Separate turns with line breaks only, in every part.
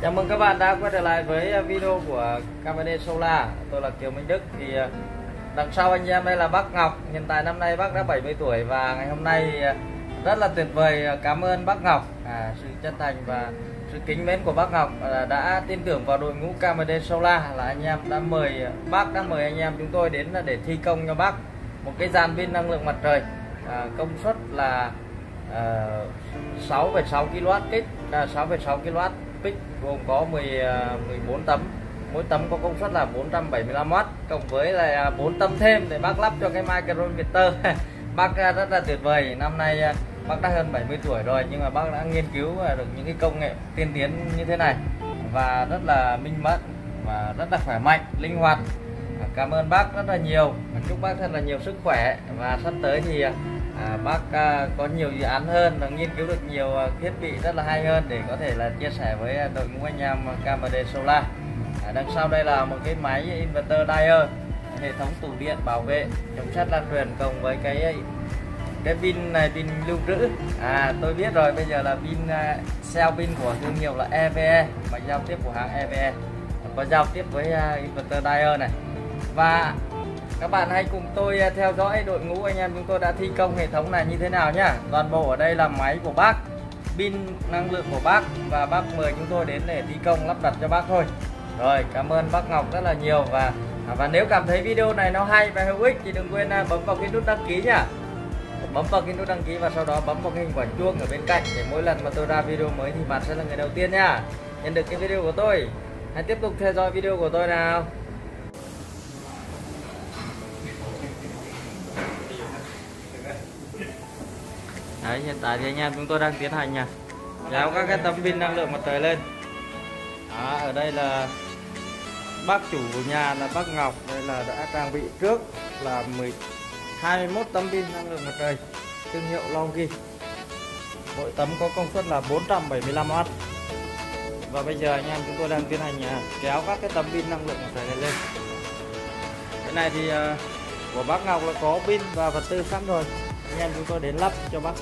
Chào mừng các bạn đã quay trở lại với video của KMD Solar. Tôi là Kiều Minh Đức. Thì đằng sau anh em đây là bác Ngọc. Hiện tại năm nay bác đã 70 tuổi và ngày hôm nay rất là tuyệt vời. Cảm ơn bác Ngọc, sự chân thành và sự kính mến của bác Ngọc đã tin tưởng vào đội ngũ KMD Solar, là anh em đã mời anh em chúng tôi đến để thi công cho bác một cái dàn pin năng lượng mặt trời công suất là 6,6 kW kích, 6,6 kW pic, gồm có 14 tấm, mỗi tấm có công suất là 475W, cộng với là 4 tấm thêm để bác lắp cho cái micro inverter. Bác rất là tuyệt vời. Năm nay bác đã hơn 70 tuổi rồi, nhưng mà bác đã nghiên cứu được những cái công nghệ tiên tiến như thế này và rất là minh mẫn và rất là khỏe mạnh, linh hoạt. Cảm ơn bác rất là nhiều, chúc bác thật là nhiều sức khỏe, và sắp tới thì bác có nhiều dự án hơn và nghiên cứu được nhiều thiết bị rất là hay hơn để có thể là chia sẻ với đội ngũ anh em KMD Solar. Đằng sau đây là một cái máy inverter Dyer, hệ thống tủ điện bảo vệ chống xét lan truyền, cộng với cái pin này, pin lưu trữ. Tôi biết rồi, bây giờ là pin cell pin của thương hiệu là EVE, và giao tiếp của hãng EVE có giao tiếp với inverter Dyer này. Và các bạn hãy cùng tôi theo dõi đội ngũ anh em chúng tôi đã thi công hệ thống này như thế nào nhá. Toàn bộ ở đây là máy của bác, pin năng lượng của bác, và bác mời chúng tôi đến để thi công lắp đặt cho bác thôi. Rồi, cảm ơn bác Ngọc rất là nhiều. Và nếu cảm thấy video này nó hay và hữu ích thì đừng quên bấm vào cái nút đăng ký nhá. Bấm vào cái nút đăng ký và sau đó bấm vào cái hình quả chuông ở bên cạnh để mỗi lần mà tôi ra video mới thì bạn sẽ là người đầu tiên nhá, nhận được cái video của tôi. Hãy tiếp tục theo dõi video của tôi nào. Đấy, hiện tại thì anh em chúng tôi đang tiến hành kéo các cái tấm pin năng lượng mặt trời lên. Ở đây là bác chủ của nhà là bác Ngọc, đây là đã trang bị trước là 21 tấm pin năng lượng mặt trời thương hiệu Longi, mỗi tấm có công suất là 475W. Và bây giờ anh em chúng tôi đang tiến hành kéo các cái tấm pin năng lượng mặt trời này lên. Cái này thì của bác Ngọc là có pin và vật tư sẵn rồi, anh em chúng tôi đến lắp cho bác.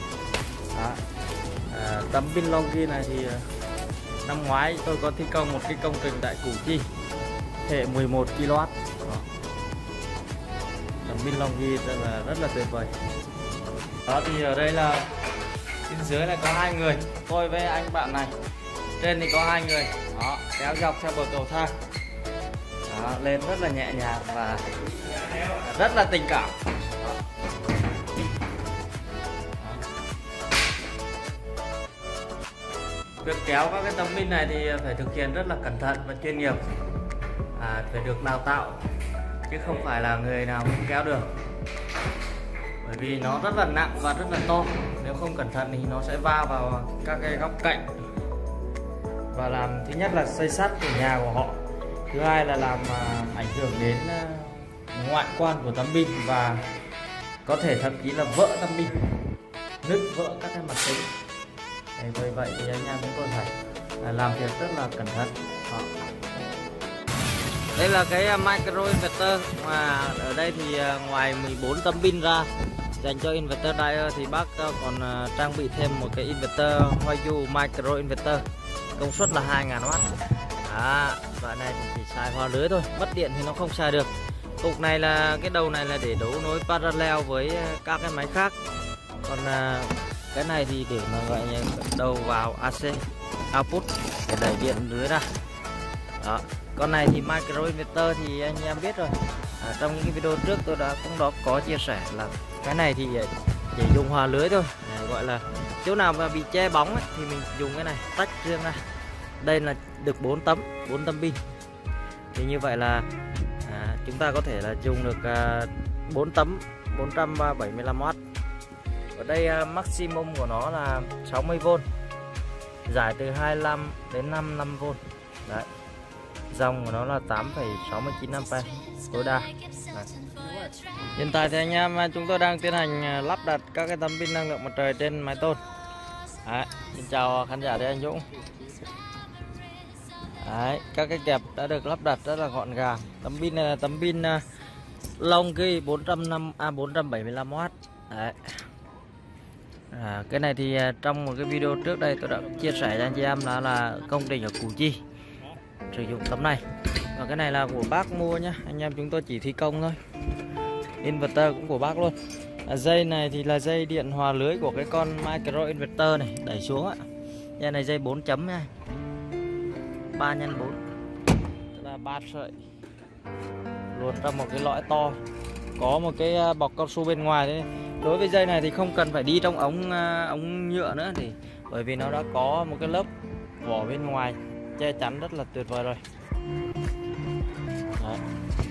Tấm pin Longi này thì năm ngoái tôi có thi công một cái công trình tại Củ Chi, hệ 11 kW. Tấm pin Longi rất là tuyệt vời. Đó, thì ở đây là bên dưới này có 2 người, tôi với anh bạn này. Trên thì có 2 người. Đó, kéo dọc theo bờ cầu thang. Đó, lên rất là nhẹ nhàng và rất là tình cảm. Việc kéo các cái tấm pin này thì phải thực hiện rất là cẩn thận và chuyên nghiệp, phải được đào tạo, chứ không phải là người nào cũng kéo được, bởi vì nó rất là nặng và rất là to. Nếu không cẩn thận thì nó sẽ va vào các cái góc cạnh và làm, thứ nhất là xây xát của nhà của họ, thứ hai là làm ảnh hưởng đến ngoại quan của tấm pin, và có thể thậm chí là vỡ tấm pin, nứt vỡ các cái mặt kính. Vì vậy thì anh em chúng tôi phải làm việc rất là cẩn thận. Đây là cái micro inverter, mà ở đây thì ngoài 14 tấm pin ra dành cho inverter Dyer thì bác còn trang bị thêm một cái inverter Huayu micro inverter công suất là 2000W. Loại này thì chỉ xài hòa lưới thôi, mất điện thì nó không xài được. Cục này là cái đầu này là để đấu nối parallel với các cái máy khác, còn cái này thì để mà gọi như đầu vào AC output để đẩy điện lưới ra. Đó, con này thì micro inverter thì anh em biết rồi, trong những cái video trước tôi đã cũng có chia sẻ là cái này thì chỉ dùng hòa lưới thôi, gọi là chỗ nào mà bị che bóng ấy, thì mình dùng cái này tách riêng ra. Đây là được 4 tấm pin, thì như vậy là chúng ta có thể là dùng được 4 tấm 475W. Ở đây maximum của nó là 60V, giải từ 25 đến 55V. Đấy, dòng của nó là 8,69A tối đa. Hiện tại thì anh em chúng tôi đang tiến hành lắp đặt các cái tấm pin năng lượng mặt trời trên mái tôn. Đấy, xin chào khán giả đây, anh Dũng. Đấy, các cái kẹp đã được lắp đặt rất là gọn gàng. Tấm pin này là tấm pin Longi 475W. Đấy. Cái này thì trong một cái video trước đây tôi đã chia sẻ cho anh chị em là công trình ở Củ Chi sử dụng tấm này, và cái này là của bác mua nhá, anh em chúng tôi chỉ thi công thôi. Inverter cũng của bác luôn. Dây này thì là dây điện hòa lưới của cái con micro inverter này đẩy xuống ạ. Dây này dây 4 chấm nha, 3x4, tức là 3 sợi luồn trong một cái lõi to, có một cái bọc cao su bên ngoài đấy. Đối với dây này thì không cần phải đi trong ống nhựa nữa, thì bởi vì nó đã có một cái lớp vỏ bên ngoài che chắn rất là tuyệt vời rồi. Đấy.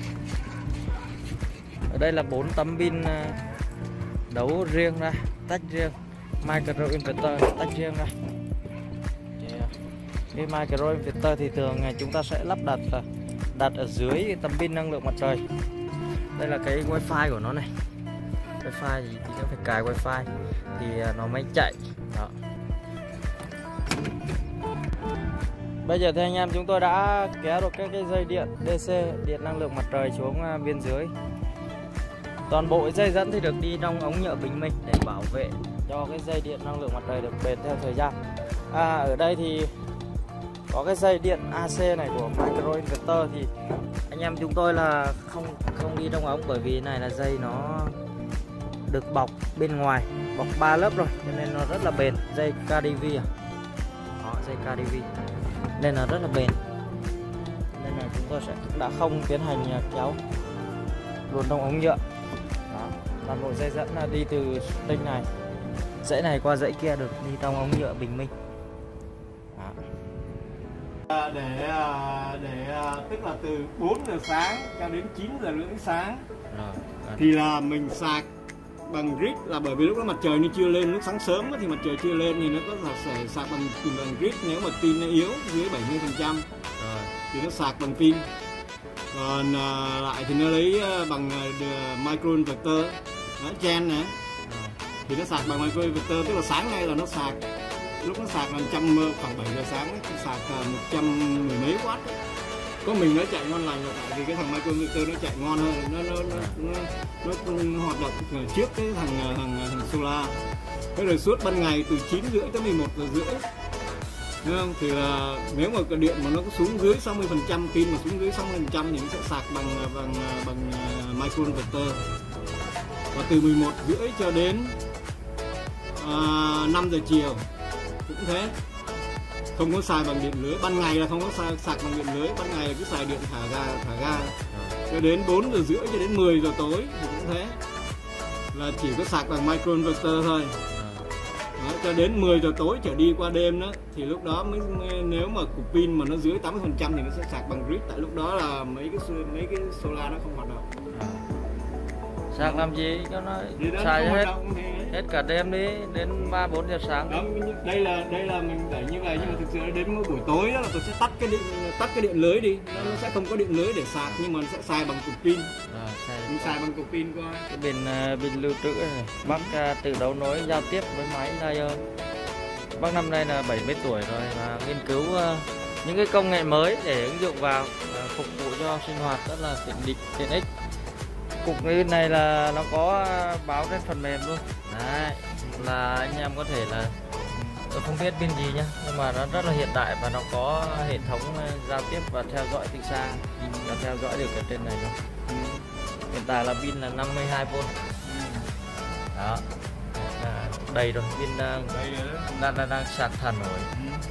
Ở đây là 4 tấm pin đấu riêng ra, tách riêng, micro inverter tách riêng ra. Cái micro inverter thì thường chúng ta sẽ lắp đặt ở dưới tấm pin năng lượng mặt trời. Đây là cái wifi của nó này. Wifi thì nó phải cài wifi thì nó mới chạy. Đó. Bây giờ thì anh em chúng tôi đã kéo được cái dây điện DC, điện năng lượng mặt trời xuống bên dưới. Toàn bộ dây dẫn thì được đi trong ống nhựa bình minh để bảo vệ cho cái dây điện năng lượng mặt trời được bền theo thời gian. Ở đây thì có cái dây điện AC này của micro inverter thì anh em chúng tôi là không đi trong ống, bởi vì này là dây nó được bọc bên ngoài, bọc 3 lớp rồi cho nên nó rất là bền. Dây KDV Đó, dây KDV nên là rất là bền, nên là chúng tôi đã không tiến hành kéo luồn trong ống nhựa. Đó, toàn bộ dây dẫn là đi từ đinh này, dãy này qua dãy kia được đi trong ống nhựa bình minh. Đó.
Để tức là từ 4 giờ sáng cho đến 9 giờ rưỡi sáng
Rồi.
thì là mình sạc bằng grid, là bởi vì lúc đó mặt trời nó chưa lên, lúc sáng sớm thì mặt trời chưa lên thì nó có thể sạc bằng grid. Nếu mà pin nó yếu dưới 70% thì nó sạc bằng pin, còn lại thì nó lấy bằng micro inverter gen này thì nó sạc bằng micro inverter, tức là sáng nay là nó sạc, lúc nó sạc là khoảng 7 giờ sáng ấy, sạc 110 mấy watt ấy. Có mình nó chạy ngon lành, là tại vì cái thằng micro inverter nó chạy ngon hơn, nó hoạt động trước cái thằng solar. Thế rồi suốt ban ngày từ 9 rưỡi tới 11 giờ rưỡi, đúng không? Thì là nếu mà cái điện mà nó có xuống dưới 60%, pin mà xuống dưới 60% thì nó sẽ sạc bằng micro inverter. Và từ 11 rưỡi cho đến 5 giờ chiều cũng thế, không có xài bằng điện lưới. Ban ngày là không có sạc bằng điện lưới, ban ngày là cứ xài điện thả ga cho đến 4 giờ rưỡi cho đến 10 giờ tối thì cũng thế, là chỉ có sạc bằng micro inverter thôi. Đó, cho đến 10 giờ tối trở đi qua đêm đó thì lúc đó mới nếu mà cục pin mà nó dưới 80% thì nó sẽ sạc bằng grid, tại lúc đó là mấy cái solar nó không hoạt động.
Sạc làm gì cho nó xài hết cả đêm đi đến 3-4 giờ sáng.
Đó, đây là mình đẩy như vậy, nhưng mà thực sự đến buổi tối đó là tôi sẽ tắt cái điện lưới đi, nó sẽ không có điện lưới để sạc, nhưng mà nó sẽ xài bằng cục pin. Mình xài bằng cục pin qua
cái pin lưu trữ này. Bác tự đấu nối giao tiếp với máy laser. Bác năm nay là 70 tuổi rồi và nghiên cứu những cái công nghệ mới để ứng dụng vào phục vụ cho sinh hoạt rất là tiện ích. Cục này là nó có báo trên phần mềm luôn. Đấy, là anh em có thể là, tôi không biết pin gì nhá, nhưng mà nó rất là hiện đại và nó có hệ thống giao tiếp và theo dõi từ xa, và theo dõi được ở trên này luôn. Hiện tại là pin là 52V. Đó, đầy rồi, pin đang sạc thần rồi.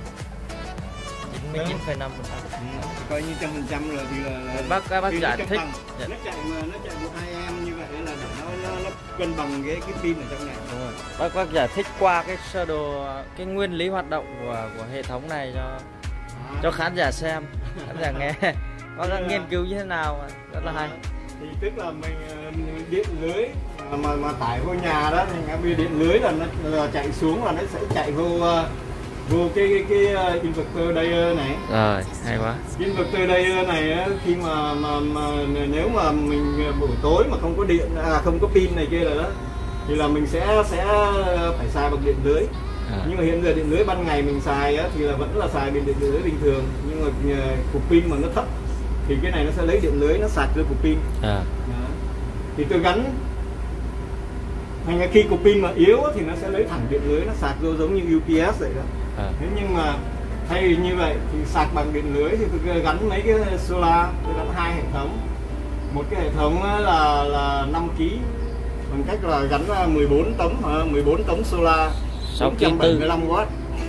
99,5%.
Coi như 100% rồi thì là
bác giải thích.
Nó chạy 1-2A như vậy là nó cân bằng cái pin ở trong này.
Đúng rồi. Bác giải thích qua cái sơ đồ, cái nguyên lý hoạt động của hệ thống này cho khán giả xem, khán giả nghe. Bác đang nghiên cứu như thế nào rất là hay.
Thì tức là mình điện lưới mà tải vô nhà đó, thì điện lưới là chạy xuống là nó sẽ chạy vô cái inverter layer này.
Rồi, hay quá.
Inverter layer này khi mà nếu mà mình buổi tối mà không có điện, không có pin này kia rồi đó, thì là mình sẽ phải xài bằng điện lưới. Nhưng mà hiện giờ điện lưới ban ngày mình xài thì là vẫn là xài điện lưới bình thường, nhưng mà cục pin mà nó thấp thì cái này nó sẽ lấy điện lưới nó sạc cho cục pin. Thì tôi gắn thành ra khi cục pin mà yếu thì nó sẽ lấy thẳng điện lưới nó sạc vô giống như UPS vậy đó. Thế nhưng mà thay vì như vậy thì sạc bằng điện lưới thì tôi gắn mấy cái solar, tôi gắn 2 hệ thống. Một cái hệ thống là 5 kg bằng cách là gắn 14 tấm solar 675W.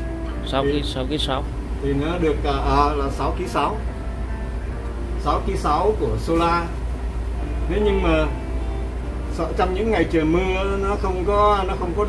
6
thì nó được là 6 kg 6 của solar. Thế nhưng mà trong những ngày trời mưa nó không có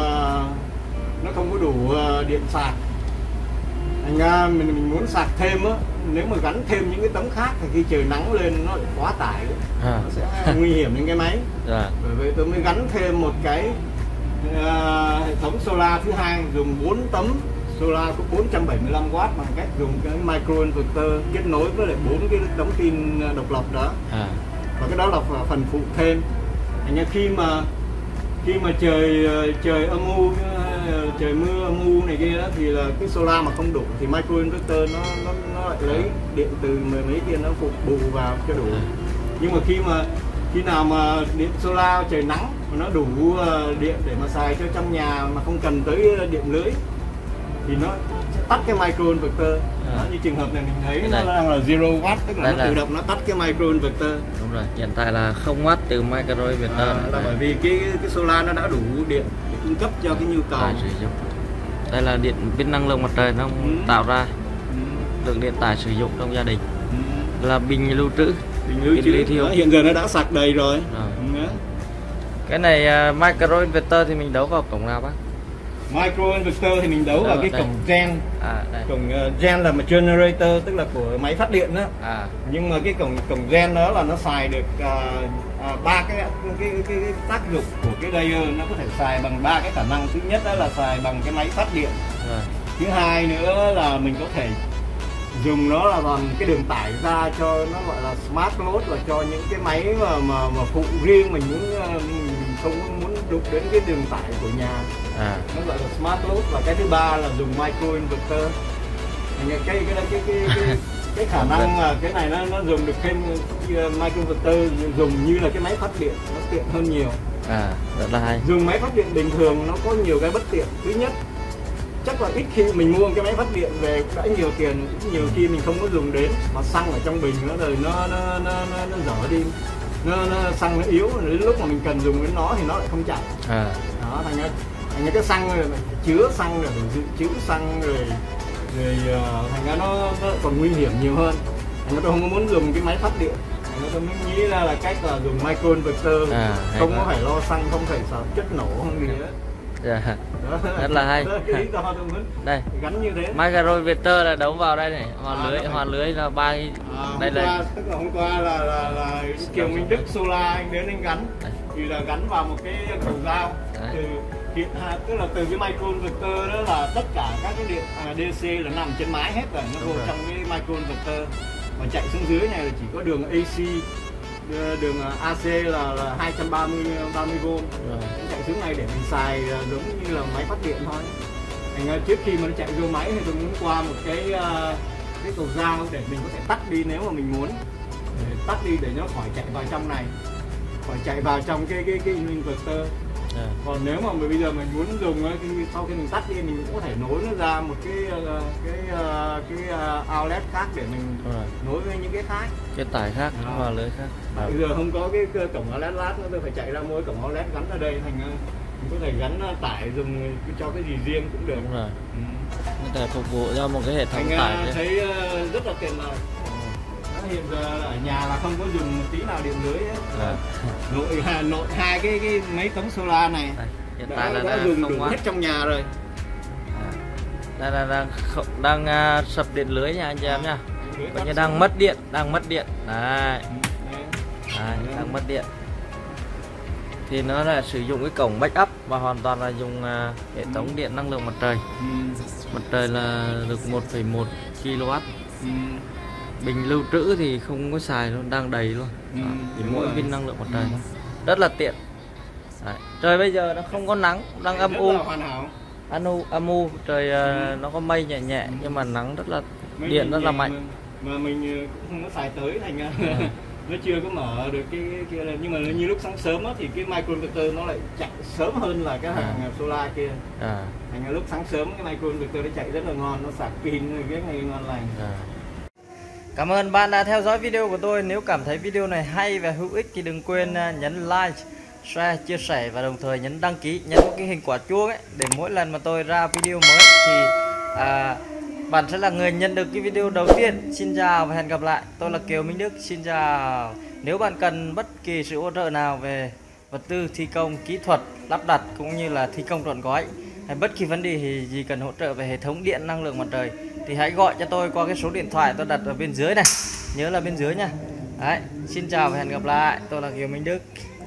đủ điện sạc. Thành ra mình muốn sạc thêm á, nếu mà gắn thêm những cái tấm khác thì khi trời nắng lên nó lại quá tải, nó sẽ nguy hiểm đến cái máy. Bởi vậy tôi mới gắn thêm một cái hệ thống solar thứ hai, dùng 4 tấm solar có 475W bằng cách dùng cái microinverter kết nối với lại 4 cái tấm pin độc lập đó. Và cái đó là phần phụ thêm. Thành ra khi mà trời âm u, trời mưa âm u này kia đó, thì là cái solar mà không đủ thì microinverter nó lại lấy điện từ mấy kia nó phục bù vào cho đủ. Nhưng mà khi nào mà điện solar trời nắng mà nó đủ điện để mà xài cho trong nhà mà không cần tới điện lưới thì nó sẽ tắt cái microinverter. Như trường hợp này mình thấy nó đang là 0W, tức là nó tự động nó tắt cái microinverter.
Đúng rồi, hiện tại là 0W từ microinverter.
Là bởi vì cái solar nó đã đủ điện để cung cấp cho cái nhu cầu
sử dụng. Đây là điện pin năng lượng mặt trời nó tạo ra lượng điện tải sử dụng trong gia đình. Là bình lưu trữ.
Hiện giờ nó đã sạc đầy rồi.
Cái này microinverter thì mình đấu vào cổng nào bác?
Microinverter thì mình đấu vào cái cổng gen. Cổng gen là một generator, tức là của máy phát điện đó. Nhưng mà cái cổng gen đó là nó xài được 3 cái tác dụng của cái layer, nó có thể xài bằng 3 cái khả năng. Thứ nhất đó là xài bằng cái máy phát điện. Thứ hai nữa là mình có thể dùng nó là bằng cái đường tải ra cho nó gọi là smart load, là cho những cái máy mà phụ riêng mình không muốn đụng đến cái đường tải của nhà. Nó gọi là smart load. Và cái thứ ba là dùng microinverter. Cái khả năng mà cái này nó dùng được thêm microinverter dùng như là cái máy phát điện, nó tiện hơn nhiều.
Rất là hay.
Dùng máy phát điện bình thường nó có nhiều cái bất tiện. Thứ nhất, chắc là ít khi mình mua cái máy phát điện về đã nhiều tiền, nhiều khi mình không có dùng đến, mà xăng ở trong bình nó rồi nó dở đi, xăng nó yếu, đến lúc mà mình cần dùng đến nó thì nó lại không chạy. Đó, thành ra cái xăng rồi chứa xăng rồi dự trữ xăng rồi thành ra nó còn nguy hiểm nhiều hơn. Thành ra tôi không có muốn dùng cái máy phát điện. Thành ra tôi mới nghĩ ra là cách là dùng microinverter, không có phải lo xăng, không phải sợ chất nổ không gì nữa.
Rất là hay. Đây
gắn như thế.
Microinverter là đấu vào đây này, hoàn lưới là 3 đây là
tức là hôm qua là Kiều Minh Đức Solar anh đến anh gắn thì là gắn vào một cái cầu dao tức là từ cái microinverter đó là tất cả các cái điện DC là nằm trên mái hết rồi, nó vô trong cái microinverter và chạy xuống dưới này là chỉ có đường AC, đường AC là 230V chạy xuống này để mình xài giống như là máy phát điện thôi. Thành ra trước khi mà nó chạy vô máy thì tôi muốn qua một cái cầu dao để mình có thể tắt đi nếu mà mình muốn, tắt đi để nó khỏi chạy vào trong này, khỏi chạy vào trong cái inverter. Còn nếu mà bây giờ mình muốn dùng sau khi mình tắt đi mình cũng có thể nối nó ra một cái outlet khác để mình nối với những cái khác,
cái tải khác, hòa lưới khác.
Bây giờ không có cái cổng outlet lát nữa, tôi phải chạy ra mua cổng outlet gắn ở đây, thành mình có thể gắn tải dùng cho cái gì riêng cũng được.
Đúng rồi. Có thể phục vụ cho một cái hệ thống tải.
Thấy rất là tiện lợi. Hiện giờ ở nhà là không có dùng một tí nào điện lưới hết. Nội hai cái mấy tấm solar này
hiện tại là
đã dùng đủ hết trong nhà rồi.
Đây là đang sập điện lưới nha anh chị em nha. Bây giờ đang mất điện, Đấy, đang mất điện. Thì nó là sử dụng cái cổng backup và hoàn toàn là dùng hệ thống điện năng lượng mặt trời. Mặt trời là được 1,1 kW. Bình lưu trữ thì không có xài luôn, đang đầy luôn. Thì mỗi pin năng lượng mặt trời rất là tiện. Đấy. Trời bây giờ nó không có nắng, đang âm u, trời nó có mây nhẹ nhẹ nhưng mà nắng rất là điện rất là mạnh.
Mà mình cũng không có xài tới, thành nó chưa có mở được cái kia lên, nhưng mà như lúc sáng sớm á, thì cái microinverter nó lại chạy sớm hơn là cái hàng solar kia. Thành ra lúc sáng sớm cái microinverter nó chạy rất là ngon, nó sạc pin rất là ngon lành.
Cảm ơn bạn đã theo dõi video của tôi. Nếu cảm thấy video này hay và hữu ích thì đừng quên nhấn like, share, chia sẻ và đồng thời nhấn đăng ký, nhấn cái hình quả chuông ấy, để mỗi lần mà tôi ra video mới thì bạn sẽ là người nhận được cái video đầu tiên. Xin chào và hẹn gặp lại. Tôi là Kiều Minh Đức. Xin chào. Nếu bạn cần bất kỳ sự hỗ trợ nào về vật tư thi công, kỹ thuật, lắp đặt cũng như là thi công trọn gói, hay bất kỳ vấn đề gì cần hỗ trợ về hệ thống điện năng lượng mặt trời thì hãy gọi cho tôi qua cái số điện thoại tôi đặt ở bên dưới này. Nhớ là bên dưới nha. Đấy, xin chào và hẹn gặp lại. Tôi là Kiều Minh Đức.